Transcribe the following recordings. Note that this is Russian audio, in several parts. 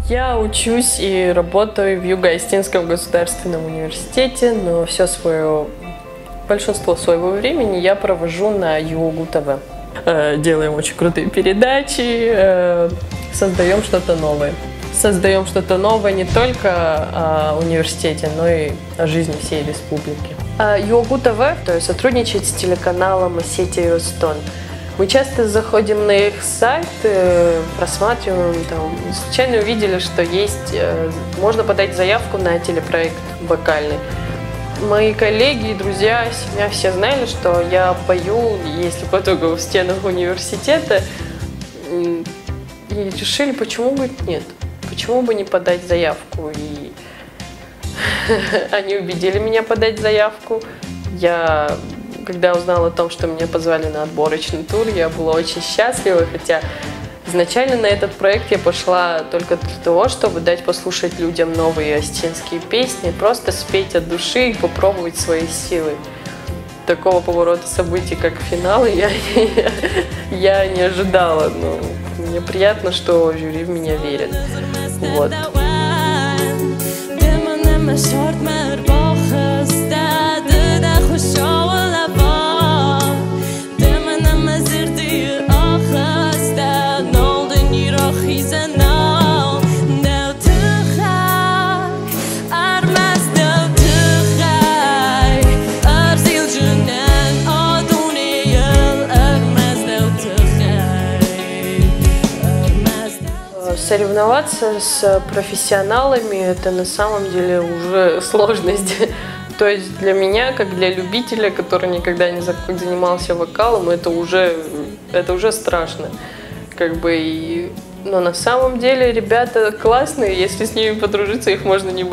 Я учусь и работаю в Юго-Остинском государственном университете, но большинство своего времени я провожу на ЮОГУ ТВ. Делаем очень крутые передачи, создаем что-то новое. Создаем что-то новое не только о университете, но и о жизни всей республики. ЮОГУ ТВ сотрудничает с телеканалом Осетия Ростон. Мы часто заходим на их сайт, просматриваем, случайно увидели, что можно подать заявку на телепроект вокальный. Мои коллеги, друзья, семья все знали, что я пою, если по итогу в стенах университета, и решили, почему бы нет, почему бы не подать заявку. И они убедили меня подать заявку. Когда узнала о том, что меня позвали на отборочный тур, я была очень счастлива, хотя изначально на этот проект я пошла только для того, чтобы дать послушать людям новые остинские песни, просто спеть от души и попробовать свои силы. Такого поворота событий, как финал, я не ожидала, но мне приятно, что жюри в меня верит. Вот. Соревноваться с профессионалами – это на самом деле уже сложность. То есть для меня, как для любителя, который никогда не занимался вокалом, это уже страшно. Но на самом деле ребята классные, если с ними подружиться, их можно не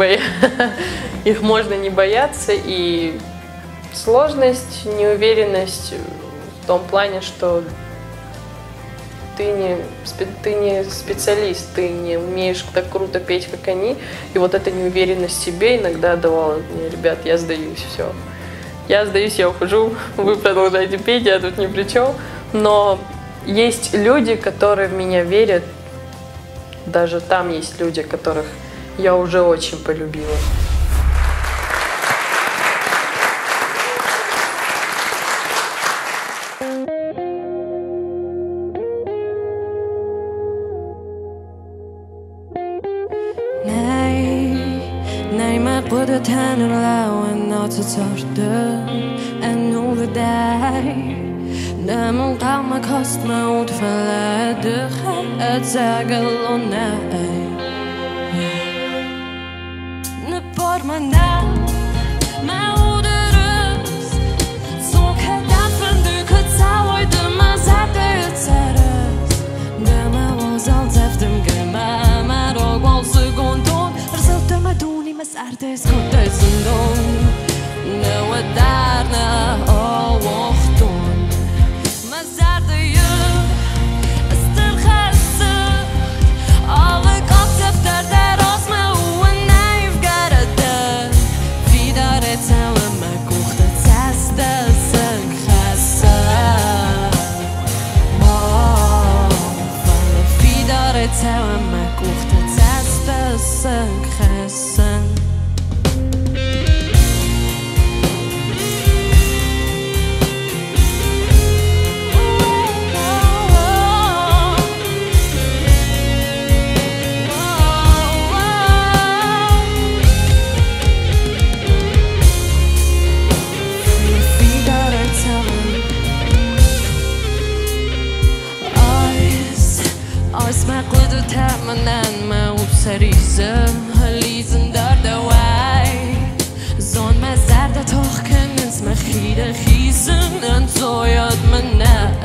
бояться. И сложность, неуверенность в том плане, что ты не специалист, ты не умеешь так круто петь, как они. И вот эта неуверенность в себе иногда давала мне: ребят, я сдаюсь, все. Я сдаюсь, я ухожу, вы продолжаете петь, я тут ни при чем. Но есть люди, которые в меня верят. Даже там есть люди, которых я уже очень полюбила. Både tänderna och en natt så torrde en overdej. När man kommer kost med ordfälle du har ett sägel och nej. Nu bör man där med orderös så kan därför du kunde säga att du man sätter ut seriös. När man var sånt efter mig med och var så gondon resulta med doni med särdes kunde zindon. Nu där när och vårdon med särde ju efter khassa alla gott efter där oss med och nej garade vidare till med korta testa sen khassa vidare till med korta testa sen khassa. تمنن ما وبسريزم هليزن دار دواي زون ما زرد توخ كنز ما خير خيزن انتو ياد منا